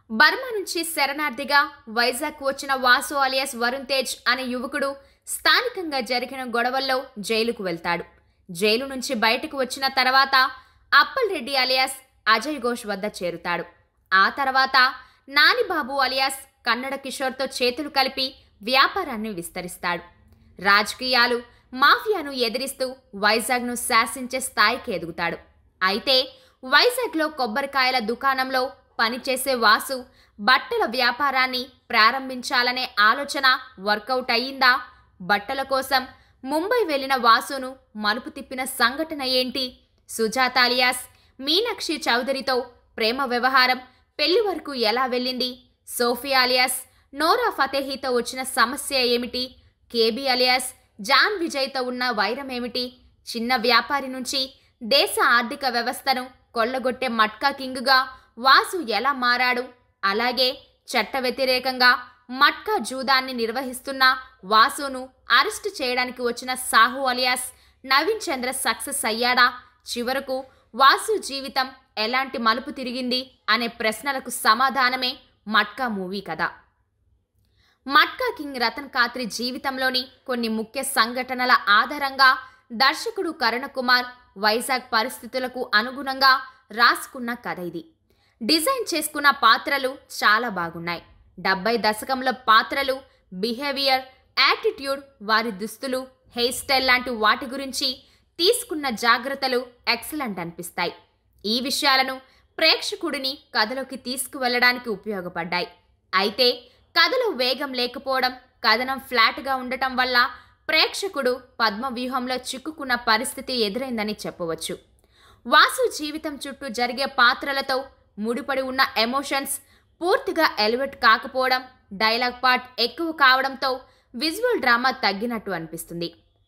Burma నుంచి శరణార్థిగా వైజాగ్ వచ్చిన Vasu alias Varun Tej అనే యువకుడు స్థానికంగా జరిగిన గొడవల్లో జైలుకు వెళ్తాడు. జైలు నుంచి బయటకు వచ్చిన తర్వాత అప్పల్ రెడ్డి అలియాస్ అజయ్ ఘోష్ వద్ద చేరుతాడు. ఆ తర్వాత నానిబాబు అలియాస్ కన్నడ కిషోర్తో చేతులు కలిపి వ్యాపారాన్ని విస్తరిస్తాడు. రాజకీయాలు మాఫియాను ఎదిరిస్తూ వైజాగ్ను శాసించే స్థాయికి ఎదుగుతాడు. అయితే వైజాగ్లో కొబ్బరికాయల దుకాణంలో పనిచేసే వాసు బట్టల వ్యాపారాన్ని ప్రారంభించాలనే ఆలోచన వర్కౌట్ అయ్యిందా? బట్టల కోసం ముంబై వెళ్లిన వాసును మలుపు తిప్పిన సంఘటన ఏంటి? సుజాత అలియాస్ మీనాక్షి చౌదరితో ప్రేమ వ్యవహారం పెళ్లి వరకు ఎలా వెళ్ళింది? సోఫియా అలియాస్ నోరా ఫతేహీతో వచ్చిన సమస్య ఏమిటి? కేబీ అలియాస్ జాన్ విజయ్తో ఉన్న వైరం ఏమిటి? చిన్న వ్యాపారి నుంచి దేశ ఆర్థిక వ్యవస్థను కొల్లగొట్టే మట్కా కింగ్గా వాసు ఎలా మారాడు? అలాగే చట్ట వ్యతిరేకంగా మట్కా జూదాన్ని నిర్వహిస్తున్న వాసును అరెస్టు చేయడానికి వచ్చిన సాహు అలియాస్ నవీన్ చంద్ర సక్సెస్ అయ్యాడా? చివరకు వాసు జీవితం ఎలాంటి మలుపు తిరిగింది అనే ప్రశ్నలకు సమాధానమే మట్కా మూవీ కథ. మట్కా కింగ్ రతన్ ఖాత్రి జీవితంలోని కొన్ని ముఖ్య సంఘటనల ఆధారంగా దర్శకుడు కరుణ కుమార్ వైజాగ్ పరిస్థితులకు అనుగుణంగా రాసుకున్న కథ ఇది. డిజైన్ చేసుకున్న పాత్రలు చాలా బాగున్నాయి. 70 దశకంలో పాత్రలు, బిహేవియర్, యాటిట్యూడ్, వారి దుస్తులు, హెయిర్ స్టైల్ లాంటి వాటి గురించి తీసుకున్న జాగ్రత్తలు ఎక్సలెంట్ అనిపిస్తాయి. ఈ విషయాలను ప్రేక్షకుడిని కథలోకి తీసుకువెళ్లడానికి ఉపయోగపడ్డాయి. అయితే కథలో వేగం లేకపోవడం, కథనం ఫ్లాట్గా ఉండటం వల్ల ప్రేక్షకుడు పద్మవ్యూహంలో చిక్కుకున్న పరిస్థితి ఎదురైందని చెప్పవచ్చు. వాసు జీవితం చుట్టూ జరిగే పాత్రలతో ముడిపడి ఉన్న ఎమోషన్స్ పూర్తిగా ఎలివేట్ కాకపోవడం, డైలాగ్ పార్ట్ ఎక్కువ కావడంతో విజువల్ డ్రామా తగ్గినట్టు అనిపిస్తుంది.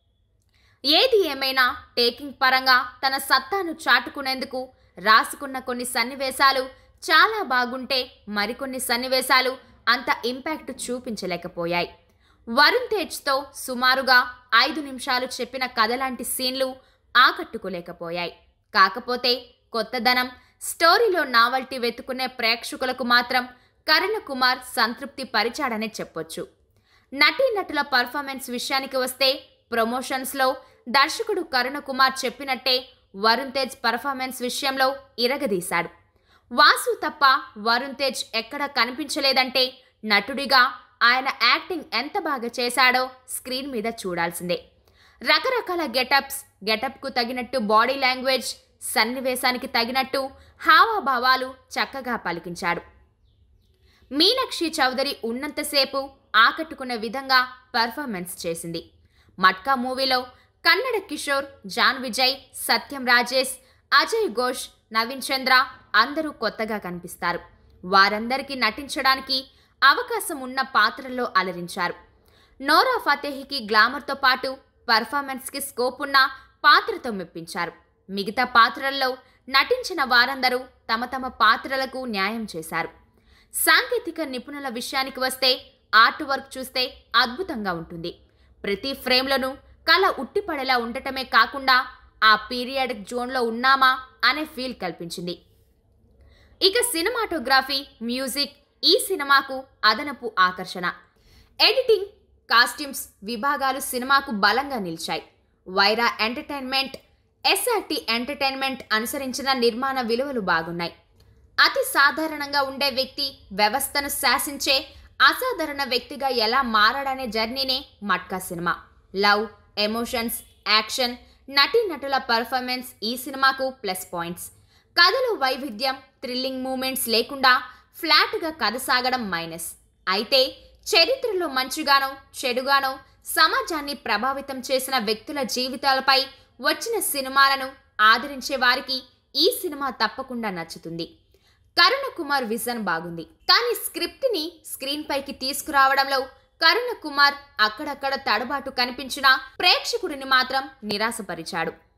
ఏది ఏమైనా టేకింగ్ పరంగా తన సత్తాను చాటుకునేందుకు రాసుకున్న కొన్ని సన్నివేశాలు చాలా బాగుంటే మరికొన్ని సన్నివేశాలు అంత ఇంపాక్ట్ చూపించలేకపోయాయి. వరుణ్ తేజ్తో సుమారుగా 5 నిమిషాలు చెప్పిన కథ లాంటి సీన్లు ఆకట్టుకోలేకపోయాయి. కాకపోతే కొత్తదనం, స్టోరీలో నావల్టీ వెతుకునే ప్రేక్షకులకు మాత్రం కరుణ కుమార్ సంతృప్తి పరిచాడనే చెప్పొచ్చు. నటీనటుల పర్ఫార్మెన్స్ విషయానికి వస్తే ప్రమోషన్స్లో దర్శకుడు కరుణ కుమార్ చెప్పినట్టే వరుణ్ తేజ్ పర్ఫార్మెన్స్ విషయంలో ఇరగదీశాడు. వాసు తప్ప వరుణ్ తేజ్ ఎక్కడా కనిపించలేదంటే నటుడిగా ఆయన యాక్టింగ్ ఎంత బాగా చేశాడో స్క్రీన్ మీద చూడాల్సిందే. రకరకాల గెటప్కు తగినట్టు బాడీ లాంగ్వేజ్, సన్నివేశానికి తగినట్టు హావభావాలు చక్కగా పలికించాడు. మీనాక్షి చౌదరి ఉన్నంతసేపు ఆకట్టుకునే విధంగా పర్ఫార్మెన్స్ చేసింది. మట్కా మూవీలో కన్నడ కిషోర్, జాన్ విజయ్, సత్యం రాజేష్, అజయ్ ఘోష్, నవీన్ చంద్ర అందరూ కొత్తగా కనిపిస్తారు. వారందరికీ నటించడానికి అవకాశం ఉన్న పాత్రల్లో అలరించారు. నోరా ఫతేహీకి గ్లామర్తో పాటు పర్ఫార్మెన్స్కి స్కోప్ ఉన్న పాత్రతో మెప్పించారు. మిగతా పాత్రల్లో నటించిన వారందరూ తమ తమ పాత్రలకు న్యాయం చేశారు. సాంకేతిక నిపుణుల విషయానికి వస్తే ఆర్ట్ వర్క్ చూస్తే అద్భుతంగా ఉంటుంది. ప్రతి ఫ్రేమ్లోనూ కళ ఉట్టిపడేలా ఉండటమే కాకుండా ఆ పీరియాడిక్ జోన్లో ఉన్నామా అనే ఫీల్ కల్పించింది. ఇక సినిమాటోగ్రఫీ, మ్యూజిక్ ఈ సినిమాకు అదనపు ఆకర్షణ. ఎడిటింగ్, కాస్ట్యూమ్స్ విభాగాలు సినిమాకు బలంగా నిలిచాయి. వైరా ఎంటర్టైన్మెంట్, ఎస్ఆర్టీ ఎంటర్టైన్మెంట్ అనుసరించిన నిర్మాణ విలువలు బాగున్నాయి. అతి సాధారణంగా ఉండే వ్యక్తి వ్యవస్థను శాసించే అసాధారణ వ్యక్తిగా ఎలా మారాడనే జర్నీనే మట్కా సినిమా. లవ్, ఎమోషన్స్, యాక్షన్, నటీనటుల పర్ఫార్మెన్స్ ఈ సినిమాకు ప్లస్ పాయింట్స్. కథలో వైవిధ్యం, థ్రిల్లింగ్ మూమెంట్స్ లేకుండా ఫ్లాట్గా కథ సాగడం మైనస్. అయితే చరిత్రలో మంచిగానో చెడుగానో సమాజాన్ని ప్రభావితం చేసిన వ్యక్తుల జీవితాలపై వచ్చిన సినిమాలను ఆదరించే వారికి ఈ సినిమా తప్పకుండా నచ్చుతుంది. కరుణ కుమార్ విజన్ బాగుంది, కానీ స్క్రిప్ట్ని స్క్రీన్ పైకి తీసుకురావడంలో కరుణ కుమార్ అక్కడక్కడ తడబాటు కనిపించినా ప్రేక్షకుడిని మాత్రం నిరాశపరిచాడు.